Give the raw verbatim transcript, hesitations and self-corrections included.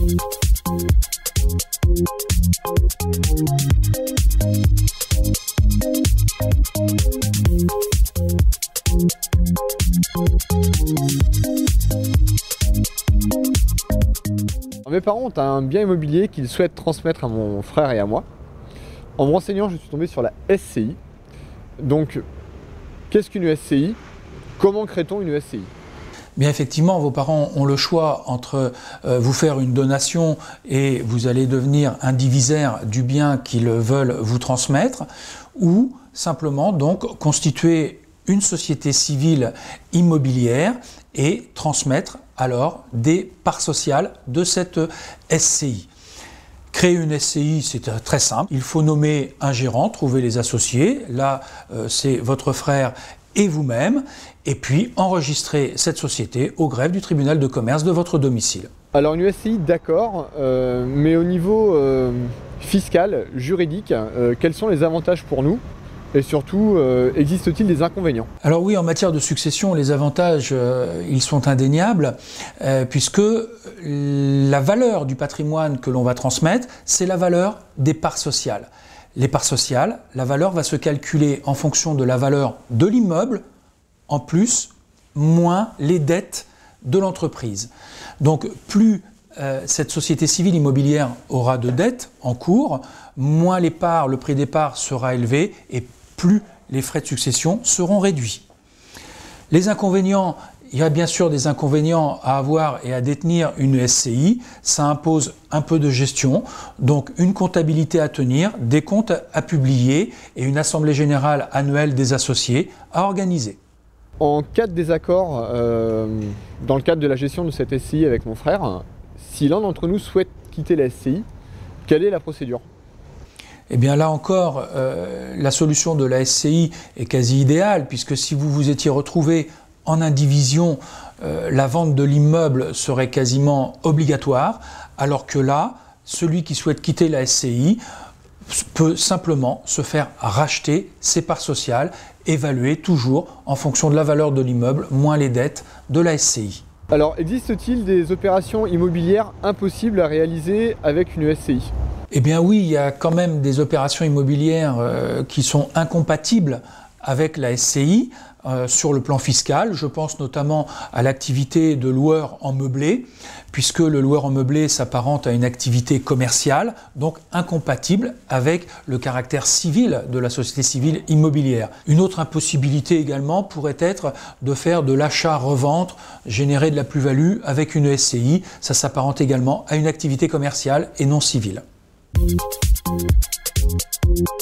Mes parents ont un bien immobilier qu'ils souhaitent transmettre à mon frère et à moi. En me renseignant, je suis tombé sur la S C I. Donc, qu'est-ce qu'une S C I? Comment crée-t-on une S C I? Bien effectivement, vos parents ont le choix entre euh, vous faire une donation et vous allez devenir indivisaire du bien qu'ils veulent vous transmettre, ou simplement donc constituer une société civile immobilière et transmettre alors des parts sociales de cette S C I. Créer une S C I, c'est très simple. Il faut nommer un gérant, trouver les associés. Là, euh, c'est votre frère et vous-même. Et puis, enregistrer cette société au greffe du tribunal de commerce de votre domicile. Alors, une S C I, d'accord, euh, mais au niveau euh, fiscal, juridique, euh, quels sont les avantages pour nous ? Et surtout, euh, existe-t-il des inconvénients? Alors oui, en matière de succession, les avantages, euh, ils sont indéniables, euh, puisque la valeur du patrimoine que l'on va transmettre, c'est la valeur des parts sociales. Les parts sociales, la valeur va se calculer en fonction de la valeur de l'immeuble, en plus, moins les dettes de l'entreprise. Donc plus euh, cette société civile immobilière aura de dettes en cours, moins les parts, le prix des parts sera élevé et plus les frais de succession seront réduits. Les inconvénients, il y a bien sûr des inconvénients à avoir et à détenir une S C I. Ça impose un peu de gestion, donc une comptabilité à tenir, des comptes à publier et une assemblée générale annuelle des associés à organiser. En cas de désaccord, euh, dans le cadre de la gestion de cette S C I avec mon frère, si l'un d'entre nous souhaite quitter la S C I, quelle est la procédure ? Eh bien là encore, euh, la solution de la S C I est quasi idéale, puisque si vous vous étiez retrouvé en indivision, euh, la vente de l'immeuble serait quasiment obligatoire, alors que là, celui qui souhaite quitter la S C I peut simplement se faire racheter ses parts sociales, évaluées toujours en fonction de la valeur de l'immeuble, moins les dettes de la S C I. Alors, existe-t-il des opérations immobilières impossibles à réaliser avec une S C I ? Eh bien oui, il y a quand même des opérations immobilières euh, qui sont incompatibles avec la S C I euh, sur le plan fiscal. Je pense notamment à l'activité de loueur en meublé, puisque le loueur en meublé s'apparente à une activité commerciale, donc incompatible avec le caractère civil de la société civile immobilière. Une autre impossibilité également pourrait être de faire de l'achat-revente, générer de la plus-value avec une S C I. Ça s'apparente également à une activité commerciale et non civile. Thank you.